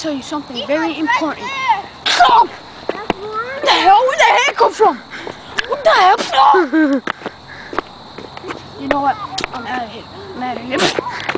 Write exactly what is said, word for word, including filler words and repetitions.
tell you something very important. What the hell? Where the hair come from? What the hell? You know what? I'm out of here. I'm out of here.